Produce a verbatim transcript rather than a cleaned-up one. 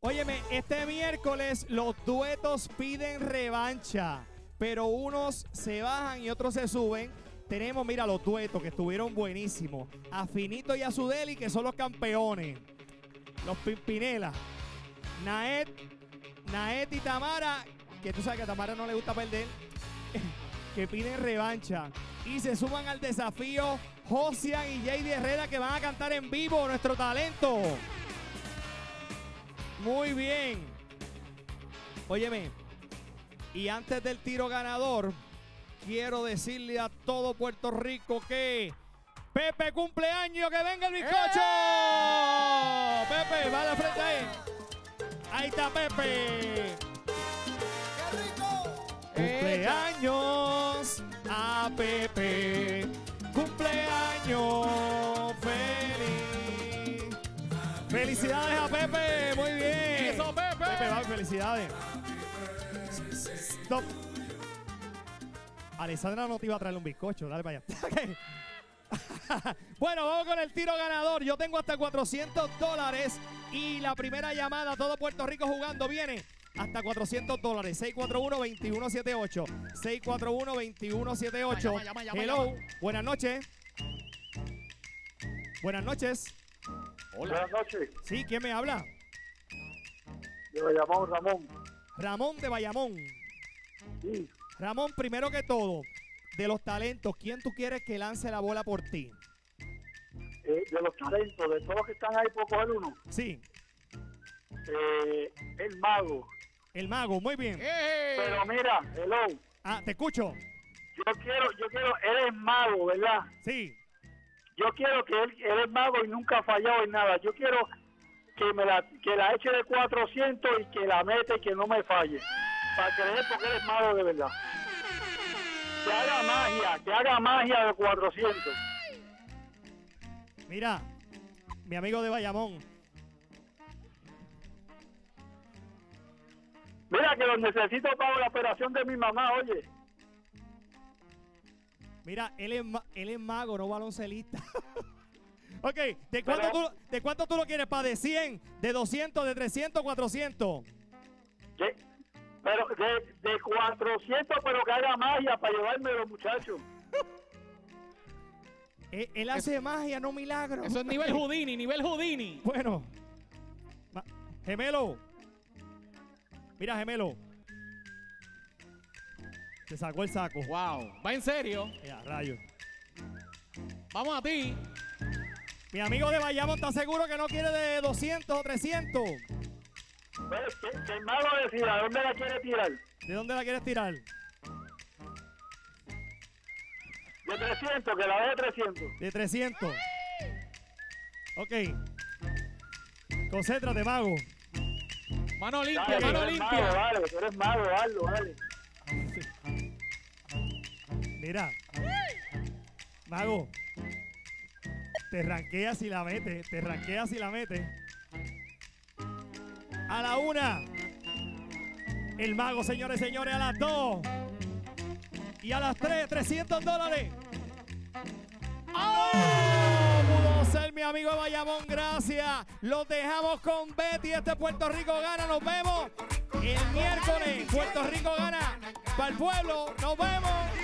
Óyeme, este miércoles los duetos piden revancha, pero unos se bajan y otros se suben. Tenemos, mira, los duetos que estuvieron buenísimos. A Finito y a Sudeli, que son los campeones. Los Pimpinela. Naet, Naet y Tamara, que tú sabes que a Tamara no le gusta perder, que piden revancha. Y se suman al desafío Josian y Jay Herrera, que van a cantar en vivo nuestro talento. Muy bien. Óyeme, y antes del tiro ganador, quiero decirle a todo Puerto Rico que Pepe cumpleaños, que venga el bizcocho. ¡Eh! Pepe, va a la frente ahí. Ahí está Pepe. ¡Qué rico! Cumpleaños a Pepe. Cumpleaños feliz. Felicidades a Pepe. Muy bien. ¡Eso, Pepe! Pepe, va, felicidades. Stop. Alessandra no te iba a traerle un bizcocho. Dale para allá. Okay. Bueno, vamos con el tiro ganador. Yo tengo hasta cuatrocientos dólares. Y la primera llamada, todo Puerto Rico jugando, viene hasta cuatrocientos dólares. seis cuatro uno, dos uno siete ocho. seis cuatro uno, dos uno siete ocho. Llama, llama, llama, Hello. llama. Buenas noches. Buenas noches. Hola. Buenas noches. Sí, ¿quién me habla? Yo me llamo Ramón. Ramón de Bayamón. Sí. Ramón, primero que todo, de los talentos, ¿quién tú quieres que lance la bola por ti? Eh, de los talentos, de todos los que están ahí por coger uno. Sí. Eh, el mago. El mago, muy bien. ¡Eh! Pero mira, hello. Ah, te escucho. Yo quiero, yo quiero, él es mago, ¿verdad? Sí. Yo quiero que él, él es mago y nunca ha fallado en nada. Yo quiero que me la, que la eche de cuatrocientos y que la mete y que no me falle. Para creer porque él es mago de verdad. Que haga magia, que haga magia de cuatrocientos. Mira, mi amigo de Bayamón. Mira que los necesito para la operación de mi mamá, oye. Mira, él es, ma- él es mago, no baloncelista. Ok, ¿de cuánto, Pero- tú, ¿de cuánto tú lo quieres? ¿Para de cien, de doscientos, de trescientos, cuatrocientos? ¿Qué? Pero de, de cuatrocientos, pero que haga magia para llevarme los muchachos. Él, él hace magia, no milagros. Eso es nivel Houdini, nivel Houdini. Bueno. Ma- Gemelo. Mira, Gemelo. Se sacó el saco. Wow. Va en serio. Ya, rayos. Vamos a ti. Mi amigo de Bayamón está seguro que no quiere de doscientos o trescientos. Pues, que, que el mago decida dónde la quiere tirar. ¿De dónde la quieres tirar? De trescientos, que la dé de trescientos. De trescientos. Ok. Concéntrate, mago. Mano limpia, Dale, tú mano eres mago, limpia. dale, tú eres mago, hazlo, dale. Mira. Mago. Te ranqueas y la metes. Te ranqueas y la metes. A la una. El mago, señores y señores, a las dos. Y a las tres, trescientos dólares. ¡Oh! Pudo ser mi amigo de Bayamón, gracias. Los dejamos con Betty. Este Puerto Rico gana. Nos vemos el miércoles. Puerto Rico gana para el pueblo. Nos vemos.